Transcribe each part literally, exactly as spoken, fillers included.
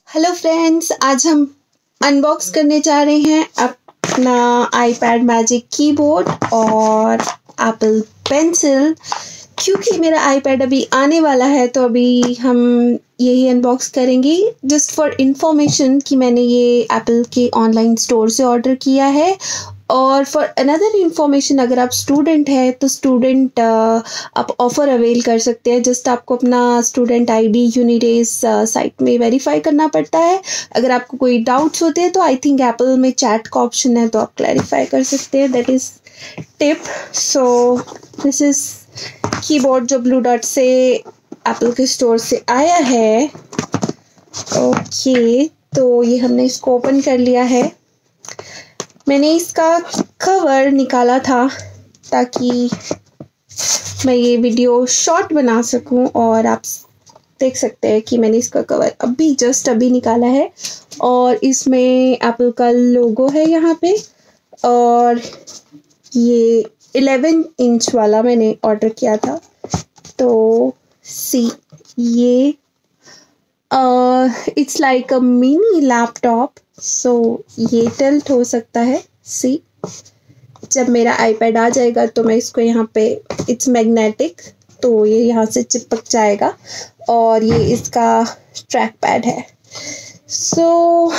Hello friends, आज हम unbox करने जा रहे हैं अपना आईपैड मैजिक कीबोर्ड और एप्पल पेंसिल। क्योंकि मेरा आईपैड अभी आने वाला है तो अभी हम यही अनबॉक्स करेंगे। जस्ट फॉर इंफॉर्मेशन कि मैंने ये एप्पल के ऑनलाइन स्टोर से ऑर्डर किया है। और फॉर अनदर इंफॉर्मेशन, अगर आप स्टूडेंट हैं तो स्टूडेंट आप ऑफ़र अवेल कर सकते हैं। जस्ट आपको अपना स्टूडेंट आईडी यूनिडेज साइट में वेरीफाई करना पड़ता है। अगर आपको कोई डाउट्स होते हैं तो आई थिंक एप्पल में चैट का ऑप्शन है, तो आप क्लैरिफाई कर सकते हैं। That is tip. So this is keyboard जो ब्लू डॉट से एप्पल के स्टोर से आया है। ओके, तो ये हमने इसको ओपन कर लिया है। मैंने इसका कवर निकाला था ताकि मैं ये वीडियो शॉर्ट बना सकूं, और आप देख सकते हैं कि मैंने इसका कवर अभी जस्ट अभी निकाला है और इसमें एप्पल का लोगो है यहाँ पे। और ये इलेवन इंच वाला मैंने ऑर्डर किया था। तो सी ये it's like a mini laptop, so ये टिल्ट हो सकता है। सी जब मेरा आईपैड आ जाएगा तो मैं इसको यहाँ पे, इट्स मैग्नेटिक, तो ये यहाँ से चिपक जाएगा। और ये इसका ट्रैक पैड है। So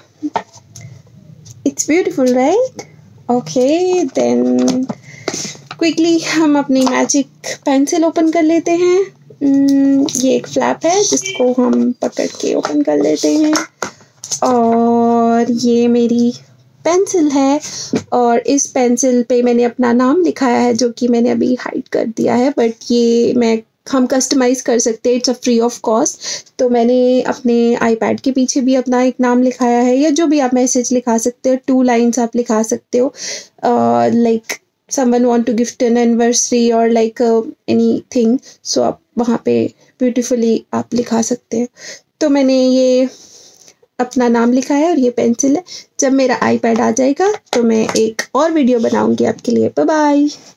it's beautiful, right? Okay, then quickly हम अपनी मैजिक पेंसिल ओपन कर लेते हैं। hmm, ये एक फ्लैप है जिसको हम पकड़ के ओपन कर लेते हैं। और ये मेरी पेंसिल है और इस पेंसिल पे मैंने अपना नाम लिखाया है, जो कि मैंने अभी हाइड कर दिया है, बट ये मैं हम कस्टमाइज़ कर सकते हैं। It's a free of cost. तो मैंने अपने आईपैड के पीछे भी अपना एक नाम लिखाया है, या जो भी आप मैसेज लिखा सकते हो, टू लाइंस आप लिखा सकते हो, like someone want to gift an anniversary और लाइक एनीथिंग। सो आप वहाँ पे ब्यूटीफुली आप लिखा सकते हैं। तो मैंने ये अपना नाम लिखा है और ये पेंसिल है। जब मेरा आईपैड आ जाएगा तो मैं एक और वीडियो बनाऊंगी आपके लिए। Bye bye.